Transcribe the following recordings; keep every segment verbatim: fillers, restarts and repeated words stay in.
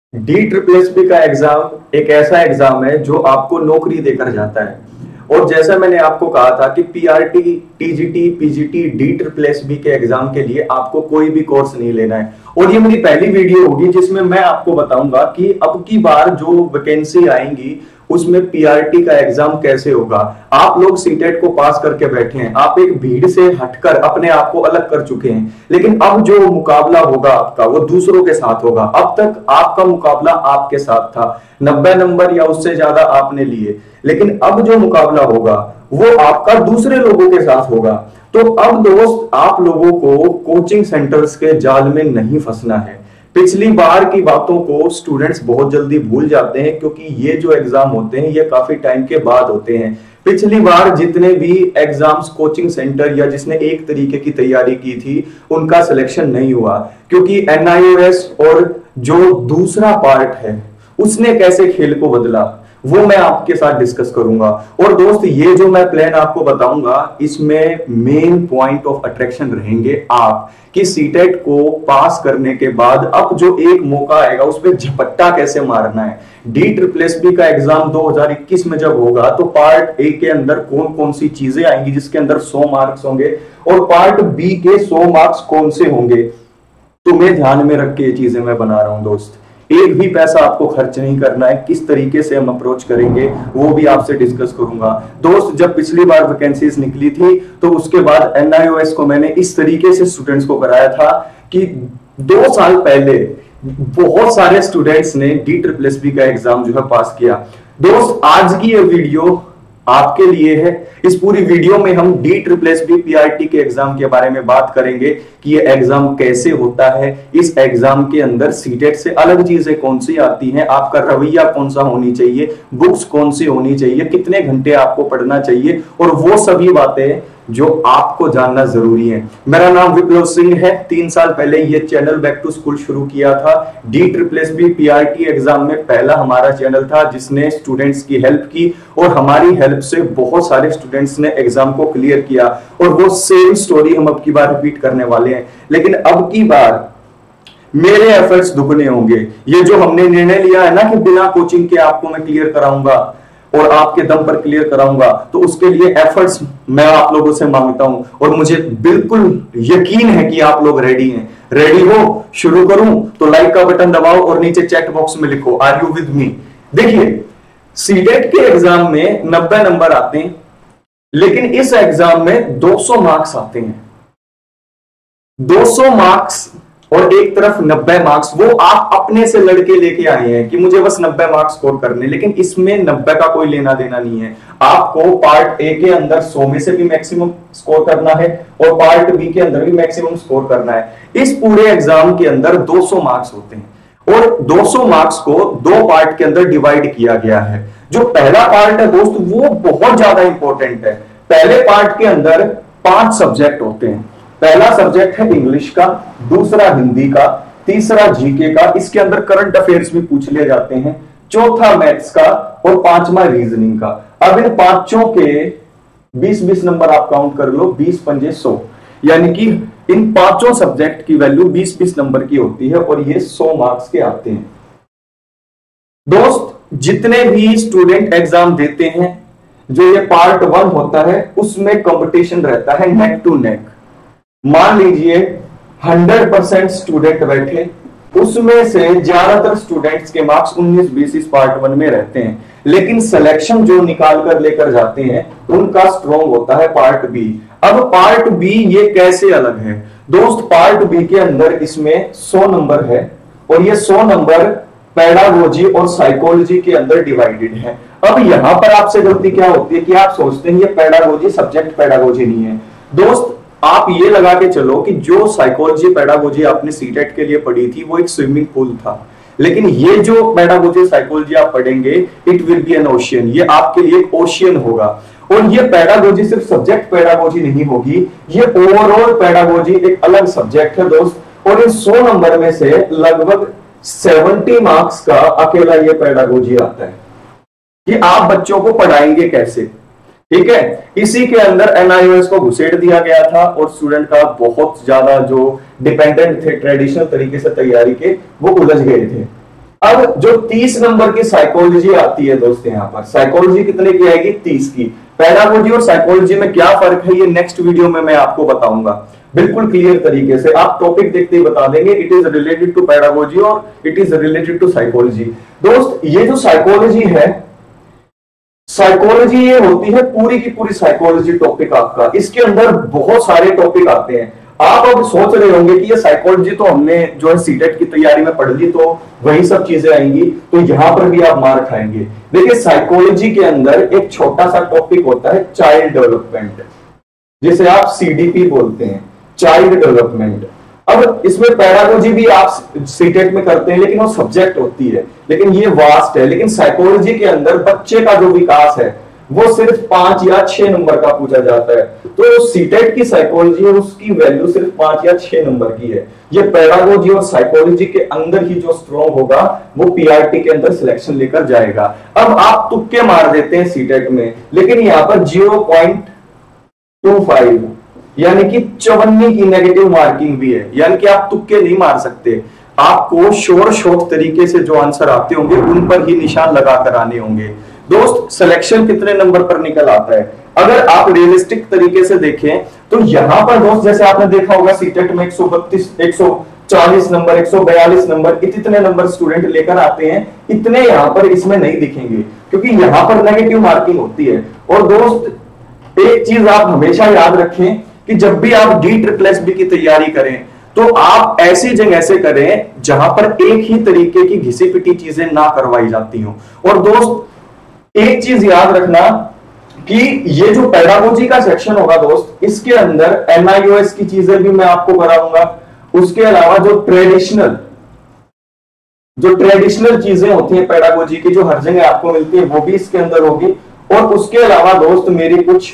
D triple S P का exam एक ऐसा एग्जाम है जो आपको नौकरी देकर जाता है। और जैसा मैंने आपको कहा था कि PRT, TGT, PGT, D triple S B के एग्जाम के लिए आपको कोई भी कोर्स नहीं लेना है। और ये मेरी पहली वीडियो होगी जिसमें मैं आपको बताऊंगा कि अब की बार जो वैकेंसी आएंगी उसमें पीआरटी का एग्जाम कैसे होगा। आप लोग सीटेट को पास करके बैठे हैं, आप एक भीड़ से हटकर अपने आप को अलग कर चुके हैं, लेकिन अब जो मुकाबला होगा आपका वो दूसरों के साथ होगा। अब तक आपका मुकाबला आपके साथ था, नब्बे नंबर या उससे ज्यादा आपने लिए, लेकिन अब जो मुकाबला होगा वो आपका दूसरे लोगों के साथ होगा। तो अब दोस्त आप लोगों को कोचिंग सेंटर्स के जाल में नहीं फंसना है। पिछली बार की बातों को स्टूडेंट्स बहुत जल्दी भूल जाते हैं क्योंकि ये जो एग्जाम होते हैं ये काफी टाइम के बाद होते हैं। पिछली बार जितने भी एग्जाम्स कोचिंग सेंटर या जिसने एक तरीके की तैयारी की थी उनका सिलेक्शन नहीं हुआ क्योंकि एन आई ओ एस और जो दूसरा पार्ट है उसने कैसे खेल को बदला वो मैं आपके साथ डिस्कस करूंगा। और दोस्त ये जो मैं प्लान आपको बताऊंगा इसमें मेन पॉइंट ऑफ अट्रैक्शन रहेंगे आप कि सीटेट को पास करने के बाद अब जो एक मौका आएगा उस पर झपट्टा कैसे मारना है। डी ट्रिपल एस बी का एग्जाम दो हज़ार इक्कीस में जब होगा तो पार्ट ए के अंदर कौन कौन सी चीजें आएंगी जिसके अंदर सौ मार्क्स होंगे और पार्ट बी के सौ मार्क्स कौन से होंगे, तुम्हें ध्यान में रख के ये चीजें मैं बना रहा हूं दोस्त। एक भी पैसा आपको खर्च नहीं करना है, किस तरीके से हम अप्रोच करेंगे वो भी आपसे डिस्कस करूंगा। दोस्त जब पिछली बार वैकेंसीज निकली थी तो उसके बाद एन आई ओ एस को मैंने इस तरीके से स्टूडेंट्स को कराया था कि दो साल पहले बहुत सारे स्टूडेंट्स ने डी ट्रिपल एस बी का एग्जाम जो है पास किया। दोस्त आज की ये वीडियो आपके लिए है। इस पूरी वीडियो में हम D triple S B PRT के एग्जाम के बारे में बात करेंगे कि ये एग्जाम कैसे होता है, इस एग्जाम के अंदर सीटेट से अलग चीजें कौन सी आती हैं, आपका रवैया कौन सा होनी चाहिए, बुक्स कौन सी होनी चाहिए, कितने घंटे आपको पढ़ना चाहिए और वो सभी बातें जो आपको जानना जरूरी है। मेरा नाम विप्लव सिंह है। तीन साल पहले ये चैनल बैक टू स्कूल शुरू किया था। D triple S B PRT exam में पहला हमारा चैनल था जिसने स्टूडेंट्स की हेल्प की और हमारी हेल्प से बहुत सारे स्टूडेंट्स ने एग्जाम को क्लियर किया और वो सेम स्टोरी हम अब की बार रिपीट करने वाले हैं। लेकिन अब की बार मेरे एफर्ट्स दुगने होंगे। ये जो हमने निर्णय लिया है ना कि बिना कोचिंग के आपको मैं क्लियर कराऊंगा और आपके दम पर क्लियर कराऊंगा, तो उसके लिए एफर्ट्स मैं आप लोगों से मांगता हूं और मुझे बिल्कुल यकीन है कि आप लोग रेडी हैं। रेडी हो? शुरू करूं तो लाइक का बटन दबाओ और नीचे चैट बॉक्स में लिखो आर यू विद मी। देखिए सीटेट के एग्जाम में नब्बे नंबर आते हैं लेकिन इस एग्जाम में दो सौ मार्क्स आते हैं। दो सौ मार्क्स और एक तरफ नब्बे मार्क्स, वो आप अपने से लड़के लेके आए हैं कि मुझे बस नब्बे मार्क्स स्कोर करने, लेकिन इसमें नब्बे का कोई लेना देना नहीं है। आपको पार्ट ए के अंदर सौ में से भी मैक्सिमम स्कोर करना है और पार्ट बी के अंदर भी मैक्सिमम स्कोर करना है। इस पूरे एग्जाम के अंदर दो सौ मार्क्स होते हैं और दो सौ मार्क्स को दो पार्ट के अंदर डिवाइड किया गया है। जो पहला पार्ट है दोस्त वो बहुत ज्यादा इंपॉर्टेंट है। पहले पार्ट के अंदर पांच सब्जेक्ट होते हैं। पहला सब्जेक्ट है इंग्लिश का, दूसरा हिंदी का, तीसरा जीके का, इसके अंदर करंट अफेयर्स भी पूछ लिए जाते हैं, चौथा मैथ्स का और पांचवा रीजनिंग का। अब इन पांचों के बीस बीस नंबर आप काउंट कर लो, बीस पंजे सौ, यानी कि इन पांचों सब्जेक्ट की वैल्यू बीस बीस नंबर की होती है और ये सौ मार्क्स के आते हैं। दोस्त जितने भी स्टूडेंट एग्जाम देते हैं, जो ये पार्ट वन होता है उसमें कंपटीशन रहता है नेक टू नेक। मान लीजिए हंड्रेड परसेंट स्टूडेंट बैठे, उसमें से ज्यादातर स्टूडेंट्स के मार्क्स उन्नीस बीस इस पार्ट वन में रहते हैं, लेकिन सिलेक्शन जो निकाल कर लेकर जाते हैं उनका स्ट्रॉन्ग होता है पार्ट बी। अब पार्ट बी ये कैसे अलग है दोस्त? पार्ट बी के अंदर इसमें सौ नंबर है और ये सौ नंबर पेडागोजी और साइकोलॉजी के अंदर डिवाइडेड है। अब यहां पर आपसे गलती क्या होती है कि आप सोचते हैं ये पेडागोजी सब्जेक्ट पेडागोजी नहीं है। दोस्त आप ये लगा के चलो कि जो साइकोलॉजी पेडागोजी आपने सीटेट के लिए पढ़ी थी वो एक स्विमिंग पूल था, लेकिन ये जो पेडागोजी साइकोलॉजी आप पढ़ेंगे it will be an ocean, ये आपके लिए एक ओशियन होगा। और ये पेडागोजी सिर्फ सब्जेक्ट पेडागोजी नहीं होगी, ये ओवरऑल पेडागोजी एक अलग सब्जेक्ट है दोस्त। और इन सौ नंबर में से लगभग सत्तर मार्क्स का अकेला ये पेडागोजी आता है कि आप बच्चों को पढ़ाएंगे कैसे। ठीक है, इसी के अंदर एन आई ओ एस को घुसेड़ दिया गया था और स्टूडेंट का बहुत ज्यादा जो डिपेंडेंट थे ट्रेडिशनल तरीके से तैयारी के वो उलझ गए थे। अब जो तीस नंबर की साइकोलॉजी आती है दोस्तों, यहां पर साइकोलॉजी कितने की आएगी? तीस की। पैडागोजी और साइकोलॉजी में क्या फर्क है ये नेक्स्ट वीडियो में मैं आपको बताऊंगा बिल्कुल क्लियर तरीके से। आप टॉपिक देखते ही बता देंगे it is related to pedagogy और it is related to psychology. दोस्त ये जो साइकोलॉजी है, साइकोलॉजी ये होती है पूरी की पूरी साइकोलॉजी टॉपिक आपका, इसके अंदर बहुत सारे टॉपिक आते हैं। आप अब सोच रहे होंगे कि ये साइकोलॉजी तो हमने जो है सीटेट की तैयारी में पढ़ ली, तो वही सब चीजें आएंगी, तो यहां पर भी आप मार खाएंगे। देखिए साइकोलॉजी के अंदर एक छोटा सा टॉपिक होता है चाइल्ड डेवलपमेंट, जिसे आप सीडीपी बोलते हैं, चाइल्ड डेवलपमेंट। अब इसमें पैडागोजी भी आप सीटेट में करते हैं, लेकिन वो सब्जेक्ट होती है, लेकिन ये वास्ट है। लेकिन साइकोलॉजी के अंदर बच्चे का जो विकास है वो सिर्फ पांच या छह नंबर का पूछा जाता है। तो सीटेट की साइकोलॉजी है उसकी वैल्यू सिर्फ पांच या छह नंबर की है। ये पैडागोजी और साइकोलॉजी के अंदर ही जो स्ट्रॉन्ग होगा वो पीआरटी के अंदर सिलेक्शन लेकर जाएगा। अब आप तुक्के मार देते हैं सीटेट में, लेकिन यहां पर जीरो पॉइंट टू फाइव यानी कि चौवन्नी की नेगेटिव मार्किंग भी है, यानी कि आप तुक्के नहीं मार सकते। आपको शोर शोर तरीके से जो आंसर आते होंगे उन पर ही निशान लगाकर आने होंगे। दोस्त सिलेक्शन कितने नंबर पर निकल आता है? अगर आप रियलिस्टिक तरीके से देखें तो यहां पर दोस्त जैसे आपने देखा होगा सीटेट में एक सौ बत्तीस, एक सौ चालीस नंबर, एक सौ बयालीस नंबर, इतने नंबर स्टूडेंट लेकर आते हैं, इतने यहां पर इसमें नहीं दिखेंगे क्योंकि यहां पर नेगेटिव मार्किंग होती है। और दोस्त एक चीज आप हमेशा याद रखें कि जब भी आप डी ट्रिपल एस बी की तैयारी करें तो आप ऐसी जगह से करें जहां पर एक ही तरीके की घिसी पिटी चीजें ना करवाई जाती हो। और दोस्त एक चीज याद रखना कि ये जो पैडागोजी का सेक्शन होगा दोस्त, इसके अंदर एनआईओएस की चीजें भी मैं आपको कराऊंगा। उसके अलावा जो ट्रेडिशनल जो ट्रेडिशनल चीजें होती हैं पैडागोजी की, जो हर जगह आपको मिलती है, वो भी इसके अंदर होगी। और उसके अलावा दोस्त मेरी कुछ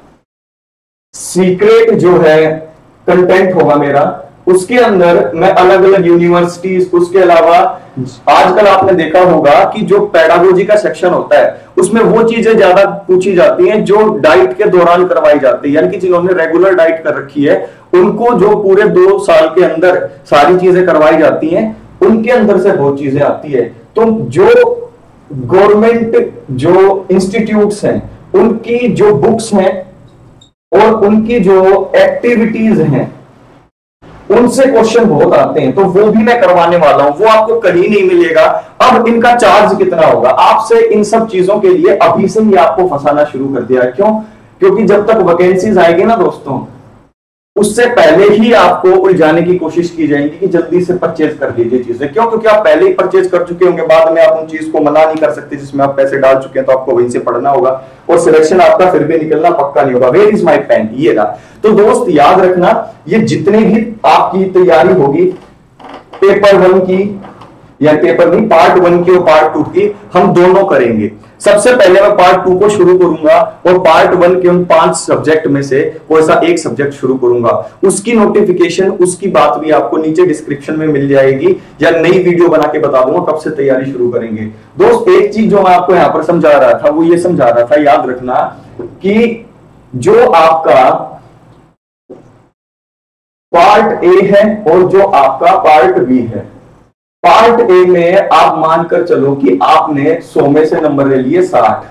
सीक्रेट जो है कंटेंट होगा मेरा, उसके अंदर मैं अलग अलग यूनिवर्सिटीज, उसके अलावा आजकल आपने देखा होगा कि जो पैडागोजी का सेक्शन होता है उसमें वो चीजें ज्यादा पूछी जाती हैं जो डाइट के दौरान करवाई जाती है, यानी कि जिन्होंने रेगुलर डाइट कर रखी है उनको जो पूरे दो साल के अंदर सारी चीजें करवाई जाती हैं, उनके अंदर से बहुत चीजें आती है। तो जो गवर्नमेंट जो इंस्टीट्यूट्स हैं उनकी जो बुक्स हैं और उनकी जो एक्टिविटीज हैं उनसे क्वेश्चन बहुत आते हैं, तो वो भी मैं करवाने वाला हूं, वो आपको कहीं नहीं मिलेगा। अब इनका चार्ज कितना होगा? आपसे इन सब चीजों के लिए अभी से ही आपको फंसाना शुरू कर दिया है। क्यों? क्योंकि जब तक वैकेंसीज आएगी ना दोस्तों, उससे पहले ही आपको उलझाने की कोशिश की जाएगी कि जल्दी से परचेज कर लीजिए चीजें। क्यों? क्योंकि आप पहले ही परचेज कर चुके होंगे, बाद में आप उन चीज को मना नहीं कर सकते जिसमें आप पैसे डाल चुके हैं, तो आपको वहीं से पढ़ना होगा और सिलेक्शन आपका फिर भी निकलना पक्का नहीं होगा। Where is my pen? ये रहा। तो दोस्त याद रखना, ये जितनी भी आपकी तैयारी होगी पेपर वन की या पेपर नहीं, पार्ट वन की और पार्ट टू की, हम दोनों करेंगे। सबसे पहले मैं पार्ट टू को शुरू करूंगा और पार्ट वन के उन पांच सब्जेक्ट में से कोई सा एक सब्जेक्ट शुरू करूंगा। उसकी नोटिफिकेशन, उसकी बात भी आपको नीचे डिस्क्रिप्शन में मिल जाएगी, या नई वीडियो बना के बता दूंगा कब से तैयारी शुरू करेंगे। दोस्त एक चीज जो मैं आपको यहां पर समझा रहा था वो ये समझा रहा था, याद रखना कि जो आपका पार्ट ए है और जो आपका पार्ट बी है, पार्ट ए में आप मानकर चलो कि आपने सौ में से नंबर ले लिए साठ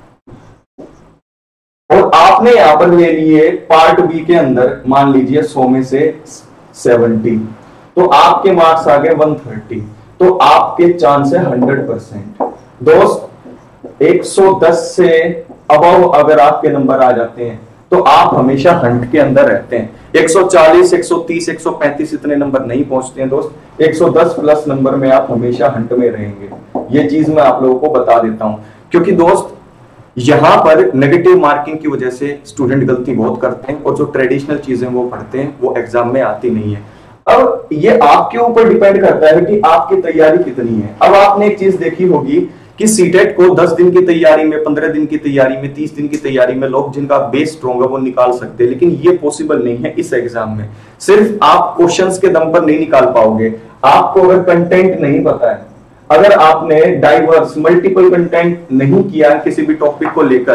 और आपने यहां पर ले लिए पार्ट बी के अंदर मान लीजिए सौ में से सत्तर, तो आपके मार्क्स आ गए एक सौ तीस, तो आपके चांस है हंड्रेड परसेंट। दोस्त एक सौ दस से अबव अगर आपके नंबर आ जाते हैं तो आप हमेशा हंट के अंदर रहते हैं। एक सौ चालीस, एक सौ तीस, एक सौ पैंतीस इतने नंबर नहीं पहुंचते हैं दोस्त, एक सौ दस प्लस नंबर में आप हमेशा हंट में रहेंगे। ये चीज मैं आप लोगों को बता देता हूं, क्योंकि दोस्त यहां पर नेगेटिव मार्किंग की वजह से स्टूडेंट गलती बहुत करते हैं और जो ट्रेडिशनल चीजें वो पढ़ते हैं वो एग्जाम में आती नहीं है। अब ये आपके ऊपर डिपेंड करता है कि आपकी तैयारी कितनी है। अब आपने एक चीज देखी होगी कि सीटेट को दस दिन की तैयारी में, पंद्रह दिन की तैयारी में, तीस दिन की तैयारी में लोग जिनका बेस स्ट्रॉन्ग है वो निकाल सकते हैं, लेकिन ये पॉसिबल नहीं है इस एग्जाम में। सिर्फ आप क्वेश्चंस के दम पर नहीं निकाल पाओगे। आपको अगर कंटेंट नहीं पता है, अगर आपने डाइवर्स मल्टीपल कंटेंट नहीं किया किसी भी टॉपिक को लेकर,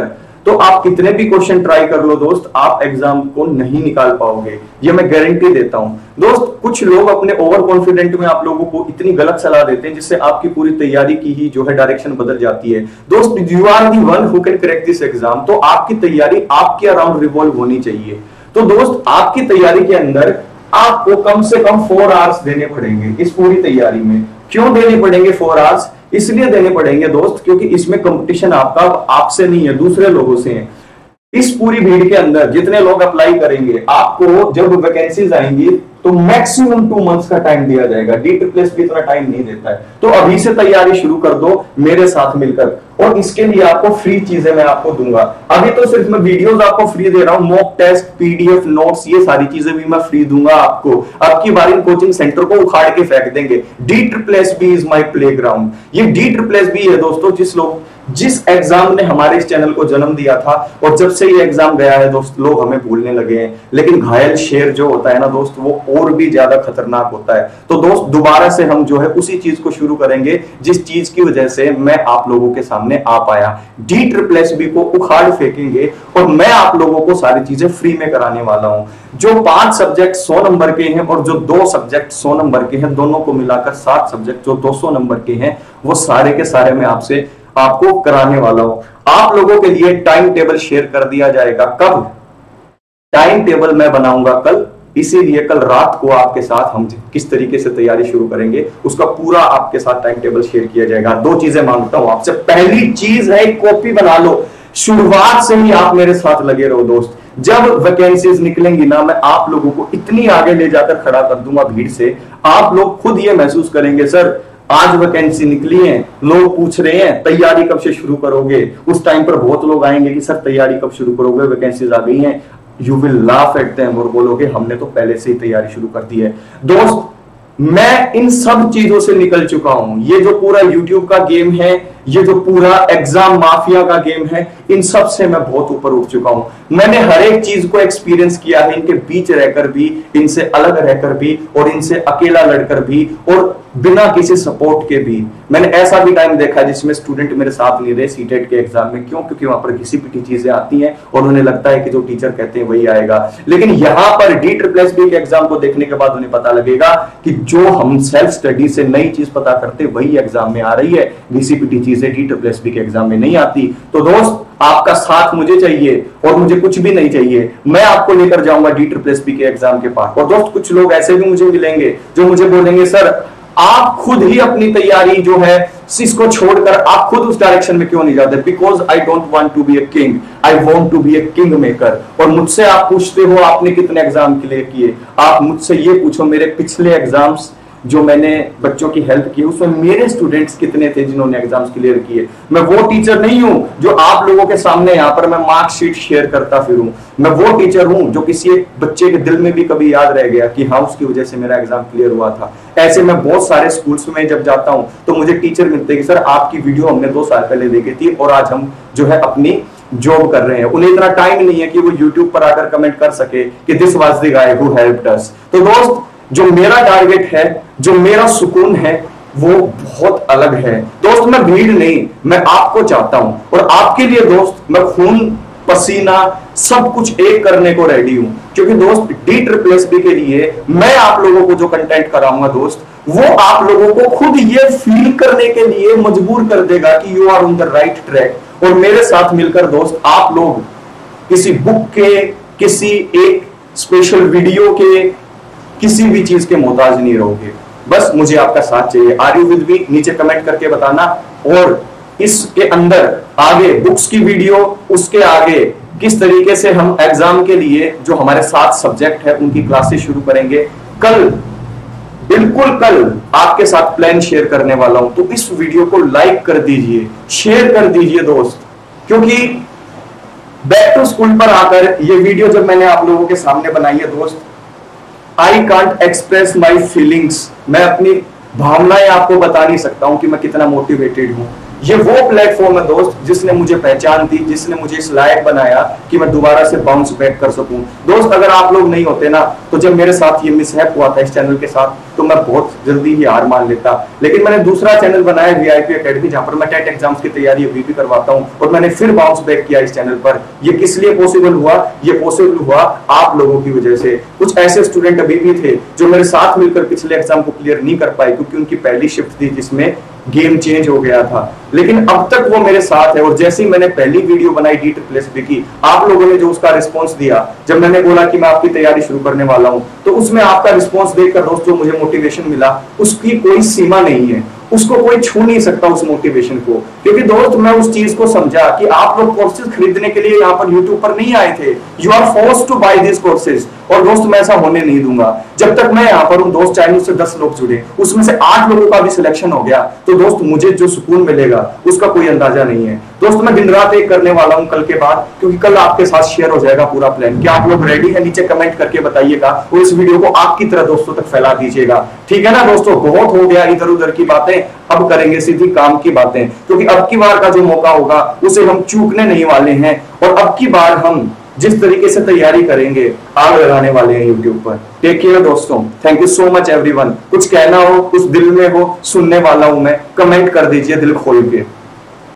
तो आप कितने भी क्वेश्चन ट्राई कर लो दोस्त, आप एग्जाम को नहीं निकाल पाओगे, ये मैं गारंटी देता हूं। दोस्त कुछ लोग अपने ओवर कॉन्फिडेंट में आप लोगों को इतनी गलत सलाह देते हैं जिससे आपकी पूरी तैयारी की ही जो है डायरेक्शन बदल जाती है। दोस्त you are the one who can crack this exam, तो आपकी तैयारी आपके अराउंड रिवॉल्व होनी चाहिए। तो दोस्त आपकी तैयारी के अंदर आपको कम से कम फोर आवर्स देने पड़ेंगे इस पूरी तैयारी में। क्यों देने पड़ेंगे फोर आवर्स? इसलिए देने पड़ेंगे दोस्त क्योंकि इसमें कंपटीशन आपका आपसे नहीं है, दूसरे लोगों से है। इस पूरी भीड़ के अंदर जितने लोग अप्लाई करेंगे, आपको जब वैकेंसीज आएंगी तो मैक्सिमम टू मंथ्स का टाइम दिया जाएगा। डी ट्रिपल एस भी इतना टाइम नहीं देता है। तो अभी से तैयारी शुरू कर दो मेरे साथ मिलकर, और इसके लिए आपको फ्री चीजें मैं आपको दूंगा। अभी तो सिर्फ मैं वीडियोस आपको फ्री दे रहा हूं, मॉक टेस्ट, पीडीएफ, नोट्स, ये सारी चीजें भी मैं फ्री दूंगा आपको। अब की बार इन कोचिंग सेंटर को उखाड़ के फेंक देंगे। D triple S B is my playground. ये डी ट्रिपल एस बी है दोस्तों, जिस लोग जिस एग्जाम ने हमारे इस चैनल को जन्म दिया था, और जब से ये एग्जाम गया है दोस्त लोग हमें भूलने लगे हैं। लेकिन घायल शेर जो होता है ना दोस्त, वो और भी ज्यादा खतरनाक होता है। तो दोस्त दोबारा से हम जो है उसी चीज को शुरू करेंगे जिस चीज की वजह से मैं आप लोगों के सामने आ पाया। डी ट्रिपल एस बी को उखाड़ फेंकेंगे और मैं आप लोगों को सारी चीजें फ्री में कराने वाला हूं। जो पांच सब्जेक्ट सौ नंबर के हैं और जो दो सब्जेक्ट सौ नंबर के हैं, दोनों को मिलाकर सात सब्जेक्ट जो दो सौ नंबर के हैं, वो सारे के सारे मैं आपसे आपको कराने वाला हूं। आप लोगों के लिए टाइम टेबल शेयर कर दिया जाएगा। कब? टाइम टेबल मैं बनाऊंगा कल, इसीलिए कल रात को आपके साथ हम किस तरीके से तैयारी शुरू करेंगे उसका पूरा आपके साथ टाइम टेबल शेयर किया जाएगा। दो चीजें मांगता हूं आपसे। पहली चीज है कॉपी बना लो, शुरुआत से ही आप मेरे साथ लगे रहो दोस्त। जब वैकेंसीज निकलेंगी ना, मैं आप लोगों को इतनी आगे ले जाकर खड़ा कर दूंगा भीड़ से, आप लोग खुद ये महसूस करेंगे सर आज वैकेंसी निकली है, लोग पूछ रहे हैं तैयारी कब से शुरू करोगे। उस टाइम पर बहुत लोग आएंगे कि सर तैयारी कब शुरू करोगे, वैकेंसीज आ गई हैं। You will laugh at them और बोलोगे हमने तो पहले से ही तैयारी शुरू कर दी है। दोस्त मैं इन सब चीजों से निकल चुका हूं। ये जो पूरा यूट्यूब का गेम है, ये जो पूरा एग्जाम माफिया का गेम है, इन सब से मैं बहुत ऊपर उठ चुका हूं। मैंने हर एक चीज को एक्सपीरियंस किया है, इनके बीच रहकर भी, इनसे अलग रहकर भी, और इनसे अकेला लड़कर भी, और बिना किसी सपोर्ट के भी। मैंने ऐसा भी टाइम देखा है जिसमें स्टूडेंट मेरे साथ नहीं रहे सीटेट के एग्जाम में। क्यों? क्योंकि वहां पर घिसी पिटी चीजें आती हैं और उन्हें लगता है कि जो टीचर कहते हैं वही आएगा। लेकिन यहां पर डी ट्रिपल एस बी के एग्जाम को देखने के बाद उन्हें पता लगेगा कि जो हम सेल्फ स्टडी से नई चीज पता करते वही एग्जाम में आ रही है, घिसी पिटी चीजें डी ट्रिपल एस बी के एग्जाम में नहीं आती। तो दोस्त आपका साथ मुझे चाहिए और मुझे कुछ भी नहीं चाहिए। मैं आपको लेकर जाऊंगा डी ट्रिपल एस बी के एग्जाम के पास। और दोस्त कुछ लोग ऐसे भी मुझे मिलेंगे जो मुझे बोलेंगे सर आप खुद ही अपनी तैयारी जो है इसको छोड़कर आप खुद उस डायरेक्शन में क्यों नहीं जाते? Because I don't want to be a king, I want to be a king maker. और मुझसे आप पूछते हो आपने कितने एग्जाम क्लियर किए, आप मुझसे ये पूछो मेरे पिछले एग्जाम्स जो मैंने बच्चों की हेल्प की उसमें मेरे स्टूडेंट्स कितने थे जिन्होंने एग्जाम्स क्लियर किए। मैं वो टीचर नहीं हूं जो आप लोगों के सामने यहाँ पर मैं मार्कशीट शेयर करता फिरूं। मैं वो टीचर हूं जो किसी एक बच्चे के दिल में भी कभी याद रह गया कि हाँ उसकी वजह से मेरा एग्जाम क्लियर हुआ था। ऐसे मैं बहुत सारे स्कूल्स में जब जाता हूं तो मुझे टीचर मिलते हैं कि सर आपकी वीडियो हमने दो साल पहले देखी थी और आज हम जो है अपनी जॉब कर रहे हैं। उन्हें इतना टाइम नहीं है कि वो यूट्यूब पर आकर कमेंट कर सके कि this was the guy who helped us. तो दोस्त जो मेरा टारगेट है, जो मेरा सुकून है, वो बहुत अलग है। दोस्त मैं भीड़ नहीं, मैं आपको चाहता हूं और आपके लिए दोस्त मैं खून पसीना सब कुछ एक करने को रेडी हूं। क्योंकि दोस्त डी ट्रिपल एस बी के लिए मैं आप लोगों को जो कंटेंट कराऊंगा दोस्त, वो आप लोगों को खुद ये फील करने के लिए मजबूर कर देगा कि you are on the right track. और मेरे साथ मिलकर दोस्त आप लोग किसी बुक के, किसी एक स्पेशल वीडियो के, किसी भी चीज के मोहताज नहीं रहोगे। बस मुझे आपका साथ चाहिए। Are you with me? नीचे कमेंट करके बताना। और इसके अंदर आगे बुक्स की वीडियो, उसके आगे किस तरीके से हम एग्जाम के लिए जो हमारे सात सब्जेक्ट है उनकी क्लासेस शुरू करेंगे, कल बिल्कुल कल आपके साथ प्लान शेयर करने वाला हूं। तो इस वीडियो को लाइक कर दीजिए, शेयर कर दीजिए दोस्त। क्योंकि बैक टू स्कूल पर आकर ये वीडियो जब मैंने आप लोगों के सामने बनाई है दोस्त, I can't express my feelings. मैं अपनी भावनाएं आपको बता नहीं सकता हूं कि मैं कितना मोटिवेटेड हूं। ये वो प्लेटफॉर्म है दोस्त जिसने मुझे पहचान दी, जिसने मुझे इस लायक बनाया कि मैं दोबारा से बाउंस बैक कर सकूं। दोस्त अगर आप लोग नहीं होते ना, तो जब मेरे साथ ये मिसहैप हुआ था इस चैनल के साथ, तो मैं बहुत जल्दी ही हार मान लेता। लेकिन मैंने दूसरा चैनल बनाया वीआईपी एकेडमी, जहां पर मैं टेट एग्जाम्स की तैयारी अभी भी करवाता हूं, और मैंने फिर बाउंस बैक किया इस चैनल पर। ये किस लिए पॉसिबल हुआ? ये पॉसिबल हुआ आप लोगों की वजह से। कुछ ऐसे स्टूडेंट अभी भी थे जो मेरे साथ मिलकर पिछले एग्जाम को क्लियर नहीं कर पाए, क्योंकि उनकी पहली शिफ्ट थी जिसमें गेम चेंज हो गया था। लेकिन अब तक वो मेरे साथ है, और जैसे ही मैंने पहली वीडियो बनाई डी ट्रिपल एस बी की, आप लोगों ने जो उसका रिस्पांस दिया, जब मैंने बोला कि मैं आपकी तैयारी शुरू करने वाला हूं, तो उसमें आपका रिस्पांस देखकर दोस्तों मुझे मोटिवेशन मिला, उसकी कोई सीमा नहीं है, उसको कोई छू नहीं सकता उस मोटिवेशन को। क्योंकि दोस्त मैं उस चीज को समझा कि आप लोग कोर्सेज खरीदने के लिए यहाँ पर यूट्यूब पर नहीं आए थे, you are forced to buy this courses. और दोस्त मैं ऐसा होने नहीं दूंगा। जब तक मैं यहाँ पर हूँ दोस्त, चाहे मुझसे दस लोग जुड़े, उसमें से आठ लोगों का भी सिलेक्शन हो गया, तो दोस्त मुझे जो सुकून मिलेगा उसका कोई अंदाजा नहीं है। दोस्त मैं दिन रात एक करने वाला हूँ कल के बाद, क्योंकि कल आपके साथ शेयर हो जाएगा पूरा प्लान। क्या आप लोग रेडी है? नीचे कमेंट करके बताइएगा, और इस वीडियो को आपकी तरह दोस्तों तक फैला दीजिएगा। ठीक है ना दोस्तों? बहुत हो गया इधर उधर की बातें, अब करेंगे सीधी काम की बातें, क्योंकि अब की बार का जो मौका होगा उसे हम चूकने नहीं वाले हैं। और अब की बार हम जिस तरीके से तैयारी करेंगे, आग लगाने वाले हैं यूट्यूब पर। टेक केयर दोस्तों, thank you so much everyone. कुछ कहना हो, कुछ दिल में हो, सुनने वाला हूं मैं, कमेंट कर दीजिए दिल खोल के।